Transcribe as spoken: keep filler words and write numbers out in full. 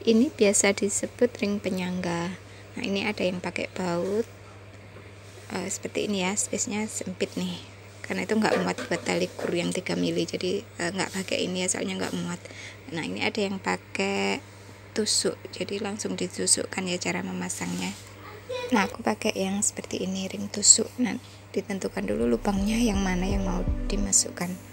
Ini biasa disebut ring penyangga. Nah, ini ada yang pakai baut uh, seperti ini ya, space-nya sempit nih, karena itu nggak muat buat tali kur yang tiga mili, jadi uh, nggak pakai ini ya, soalnya nggak muat. Nah, ini ada yang pakai tusuk, jadi langsung ditusukkan ya cara memasangnya. Nah, aku pakai yang seperti ini, ring tusuk. Nah, ditentukan dulu lubangnya yang mana yang mau dimasukkan.